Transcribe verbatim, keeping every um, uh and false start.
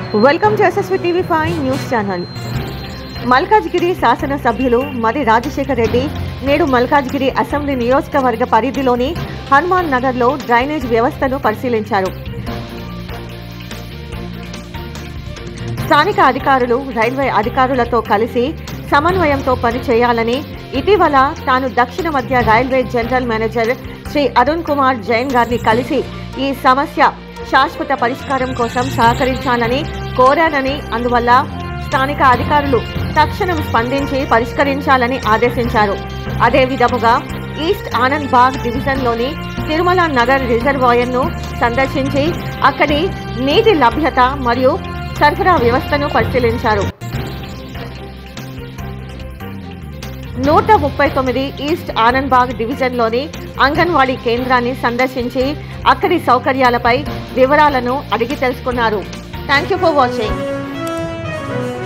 Welcome to SSV TV five news channel. Malkajgiri శాసనసభ్యులు మరి రాజశేఖర్ రెడ్డి నేడు Malkajgiri assembly నియోజకవర్గ పరిధిలోని హనుమాన్ నగర్లో డ్రైనేజ్ వ్యవస్థను పరిశీలించారు. స్థానిక అధికారులు రైల్వే అధికారులతో కలిసి సమన్వయంతో పనిచేయాలని ఇటీవల తాను దక్షిణ మధ్య railway general manager Shri Arun Kumar Jain గారిని కలిసి ఈ సమస్య శాశ్వత పరిష్కారం కోసం సహకరించాలని కోరానని, అందువల్ల స్థానిక అధికారులు తక్షణం స్పందించి పరిష్కరించాలని ఆదేశించారు. అదే విధముగా ఈస్ట్ ఆనంద్ బాగ్ డివిజన్లోని తిరుమల నగర్ రిజర్వాయర్ను సందర్శించి అక్కడి నీటి లభ్యత మరియు సరఫరా వ్యవస్థను పరిశీలించారు. నూట ముప్పై తొమ్మిది ఈస్ట్ ఆనంద్ బాగ్ డివిజన్లోని అంగన్వాడీ కేంద్రాన్ని సందర్శించి అక్కడి సౌకర్యాలపై వివరాలను అడిగి తెలుసుకున్నారు. Thank you for watching.